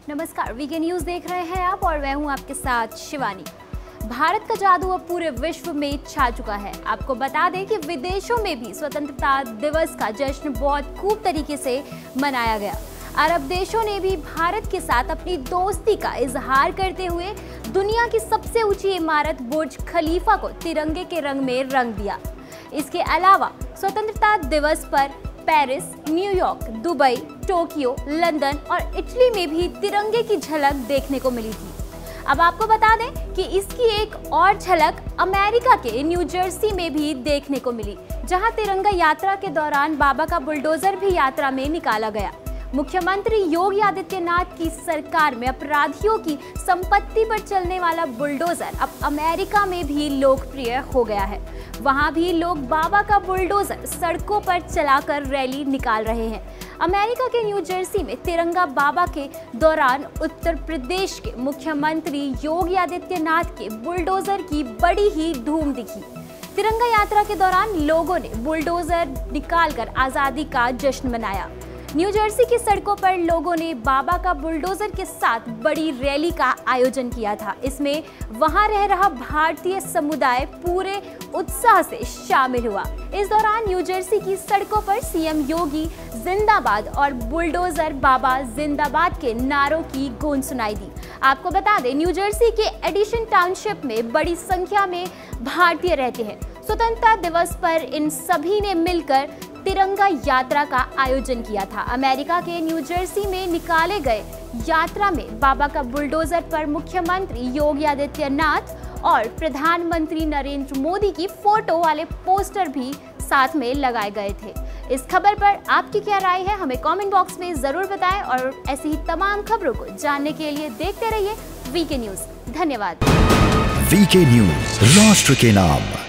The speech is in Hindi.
नमस्कार, वीके न्यूज़ देख रहे हैं आप और मैं हूं आपके साथ शिवानी। भारत का जादू अब पूरे विश्व में छा चुका है। आपको बता दें कि विदेशों में भी स्वतंत्रता दिवस का जश्न बहुत खूब तरीके से मनाया गया। अरब देशों ने भी भारत के साथ अपनी दोस्ती का इजहार करते हुए दुनिया की सबसे ऊंची इमारत बुर्ज खलीफा को तिरंगे के रंग में रंग दिया। इसके अलावा स्वतंत्रता दिवस पर Paris, New York, Dubai, Tokyo, London और इटली में भी तिरंगे की झलक देखने को मिली थी। अब आपको बता दें कि इसकी एक और झलक अमेरिका के न्यू जर्सी में भी देखने को मिली, जहां तिरंगा यात्रा के दौरान बाबा का बुलडोजर भी यात्रा में निकाला गया। मुख्यमंत्री योगी आदित्यनाथ की सरकार में अपराधियों की संपत्ति पर चलने वाला बुलडोजर अब अमेरिका में भी लोकप्रिय हो गया है। वहां भी लोग बाबा का बुलडोजर सड़कों पर चलाकर रैली निकाल रहे हैं। अमेरिका के न्यू जर्सी में तिरंगा बाबा के दौरान उत्तर प्रदेश के मुख्यमंत्री योगी आदित्यनाथ के बुलडोजर की बड़ी ही धूम दिखी। तिरंगा यात्रा के दौरान लोगों ने बुलडोजर निकालकर आजादी का जश्न मनाया। न्यू जर्सी की सड़कों पर लोगों ने बाबा का बुलडोजर के साथ बड़ी रैली का आयोजन किया था। इसमें वहां रह रहा भारतीय समुदाय पूरे उत्साह से शामिल हुआ। इस दौरान न्यू जर्सी की सड़कों पर सीएम योगी जिंदाबाद और बुलडोजर बाबा जिंदाबाद के नारों की गूंज सुनाई दी। आपको बता दें, न्यू जर्सी के एडिशन टाउनशिप में बड़ी संख्या में भारतीय रहते हैं। स्वतंत्रता दिवस पर इन सभी ने मिलकर तिरंगा यात्रा का आयोजन किया था। अमेरिका के न्यू जर्सी में निकाले गए यात्रा में बाबा का बुलडोजर पर मुख्यमंत्री योगी आदित्यनाथ और प्रधानमंत्री नरेंद्र मोदी की फोटो वाले पोस्टर भी साथ में लगाए गए थे। इस खबर पर आपकी क्या राय है, हमें कमेंट बॉक्स में जरूर बताएं और ऐसी ही तमाम खबरों को जानने के लिए देखते रहिए वीके न्यूज़। धन्यवाद। वीके न्यूज़, राष्ट्र के नाम।